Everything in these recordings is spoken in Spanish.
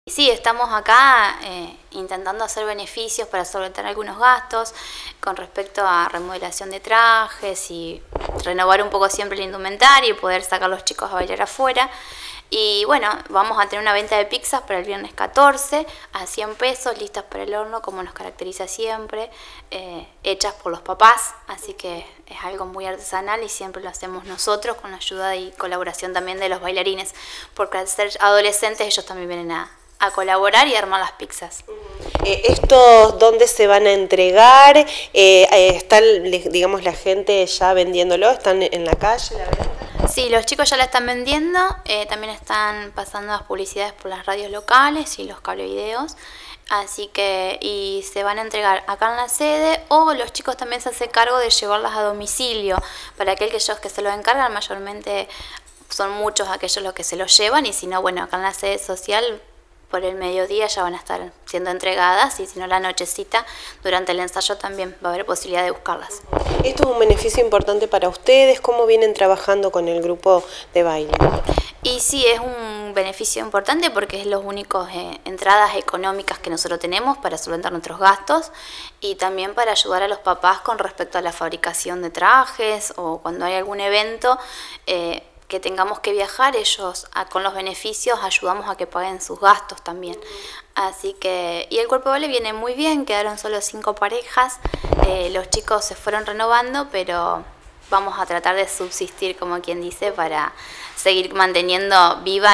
Sí, estamos acá intentando hacer beneficios para solventar algunos gastos con respecto a remodelación de trajes y renovar un poco siempre el indumentario y poder sacar a los chicos a bailar afuera. Y bueno, vamos a tener una venta de pizzas para el viernes 14 a 100 pesos, listas para el horno, como nos caracteriza siempre, hechas por los papás, así que es algo muy artesanal y siempre lo hacemos nosotros con la ayuda y colaboración también de los bailarines, porque al ser adolescentes ellos también vienen a colaborar y armar las pizzas. ¿Estos dónde se van a entregar? ¿Están, digamos, la gente ya vendiéndolo? ¿Están en la calle, la venta? Sí, los chicos ya la están vendiendo, también están pasando las publicidades por las radios locales y los cablevideos, así que y se van a entregar acá en la sede o los chicos también se hacen cargo de llevarlas a domicilio, para aquellos que se lo encargan, mayormente son muchos aquellos los que se los llevan y si no, bueno, acá en la sede social por el mediodía ya van a estar siendo entregadas y si no la nochecita durante el ensayo también va a haber posibilidad de buscarlas. ¿Esto es un beneficio importante para ustedes? ¿Cómo vienen trabajando con el grupo de baile? Y sí, es un beneficio importante porque es los únicos entradas económicas que nosotros tenemos para solventar nuestros gastos y también para ayudar a los papás con respecto a la fabricación de trajes o cuando hay algún evento que tengamos que viajar, ellos con los beneficios ayudamos a que paguen sus gastos también. Así que, y el cuerpo de baile viene muy bien, quedaron solo 5 parejas, los chicos se fueron renovando, pero vamos a tratar de subsistir, como quien dice, para seguir manteniendo viva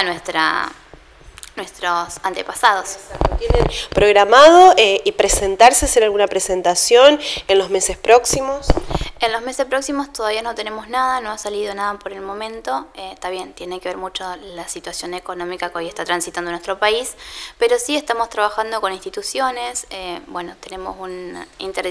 nuestros antepasados. ¿Tienen programado y presentarse, hacer alguna presentación en los meses próximos? En los meses próximos todavía no tenemos nada, no ha salido nada por el momento. Está bien, tiene que ver mucho la situación económica que hoy está transitando nuestro país, pero sí estamos trabajando con instituciones. Bueno, tenemos una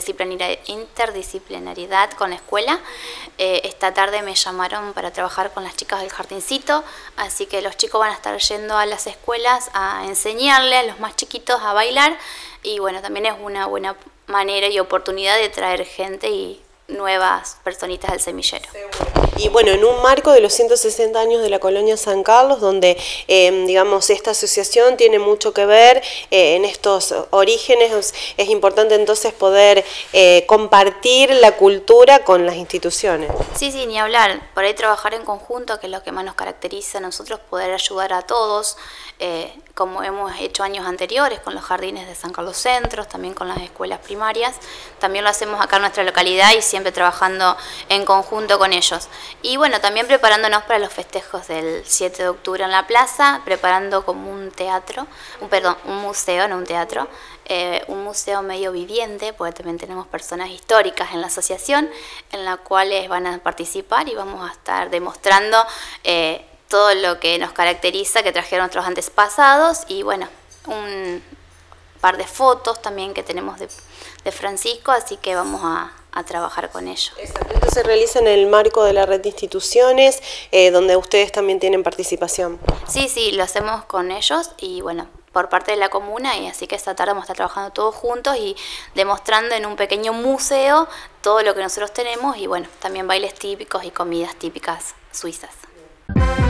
interdisciplinariedad con la escuela. Esta tarde me llamaron para trabajar con las chicas del jardincito, así que los chicos van a estar yendo a las escuelas a enseñarle a los más chiquitos a bailar y bueno, también es una buena manera y oportunidad de traer gente y nuevas personitas al semillero. Y bueno, en un marco de los 160 años de la colonia San Carlos, donde digamos esta asociación tiene mucho que ver en estos orígenes, es importante entonces poder compartir la cultura con las instituciones. Sí, ni hablar, por ahí trabajar en conjunto, que es lo que más nos caracteriza a nosotros, poder ayudar a todos, como hemos hecho años anteriores con los jardines de San Carlos Centros, también con las escuelas primarias, también lo hacemos acá en nuestra localidad y siempre trabajando en conjunto con ellos. Y bueno, también preparándonos para los festejos del 7 de octubre en la plaza, preparando como un teatro, un museo, no un teatro, un museo medio viviente, porque también tenemos personas históricas en la asociación, en las cuales van a participar y vamos a estar demostrando todo lo que nos caracteriza, que trajeron nuestros antepasados y bueno, un par de fotos también que tenemos de Francisco, así que vamos a trabajar con ello. Exacto. Esto se realiza en el marco de la red de instituciones, donde ustedes también tienen participación. Sí, lo hacemos con ellos y bueno, por parte de la comuna y así que esta tarde vamos a estar trabajando todos juntos y demostrando en un pequeño museo todo lo que nosotros tenemos y bueno, también bailes típicos y comidas típicas suizas.